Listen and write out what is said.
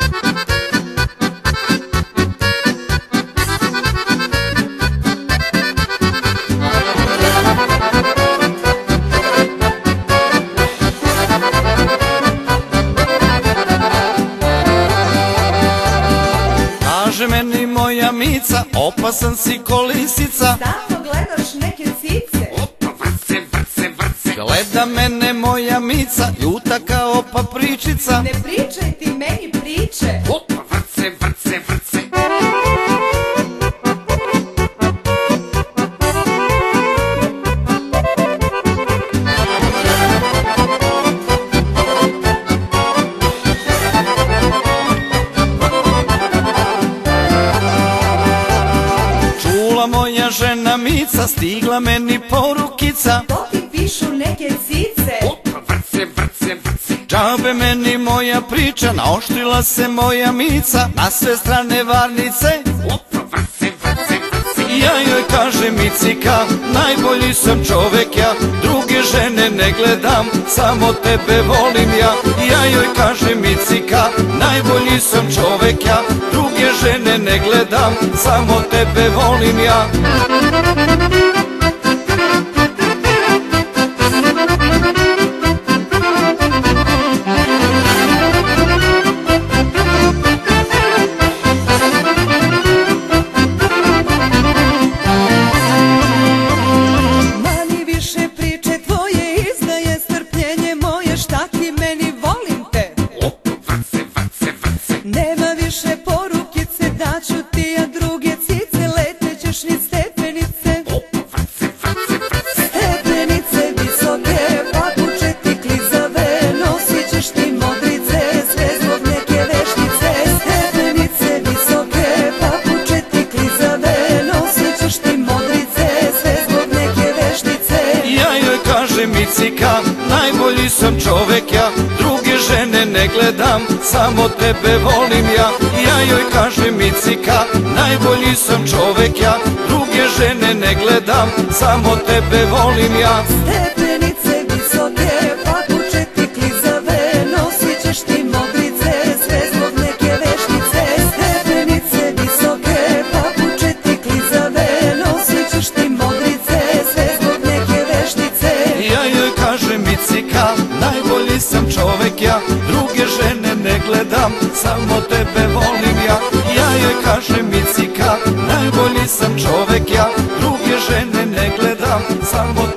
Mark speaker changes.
Speaker 1: Kaže meni moja Mica, opasan si ko lisica.
Speaker 2: Stalno gledaš neke cice.
Speaker 1: Opa, vrce, vrce, vrce. Gleda mene moja Mica, ljuta kao papričica.
Speaker 2: Ne pričaj ti meni priče.
Speaker 1: Opa, vrce, vrce, vrce. Moja žena Mica, stigla meni porukica.
Speaker 2: To ti pišu neke cice.
Speaker 1: Opa, vrce, vrce, vrce. Džabe meni moja priča, naoštrila se moja Mica, na sve strane varnice. Opa, vrce, vrce, vrce. Ja joj kažem Micika, najbolji sam čovek ja, druge žene ne gledam, samo tebe volim ja. Ja joj kažem Micika, najbolji sam čovek ja, druge žene ne gledam, samo tebe volim ja.
Speaker 2: Mani više priče tvoje, izdaje strpljenje moje, šta ti meni volim te.
Speaker 1: Opa, vrce, vrce, vrce.
Speaker 2: Nema više porukice, daću ti ja druge cice, letećeš niz stepenice.
Speaker 1: Opa, vrce, vrce, vrce.
Speaker 2: Stepenice visoke, papuče ti klizave, nosit ćeš ti modrice, sve zbog neke veštice. Stepenice visoke, papuče ti klizave, nosit ćeš ti modrice, sve zbog neke veštice.
Speaker 1: Ja joj kažem Micika, najbolji sam čovek ja, druge žene ne gledam, samo tebe volim ja. Ja joj kažem Micika, najbolji sam čovek ja, druge žene ne gledam, samo tebe volim ja.
Speaker 2: Stepenice visoke, papuče ti klizave, nosit ćeš ti modrice, sve zbog neke veštice. Stepenice visoke, papuče ti klizave, nosit ćeš ti modrice, sve zbog neke veštice.
Speaker 1: Ja joj kažem Micika, najbolji sam čovek ja, druge žene ne gledam, samo tebe volim ja. Ja joj kažem Micika, najbolji sam čovek ja, druge žene ne gledam, samo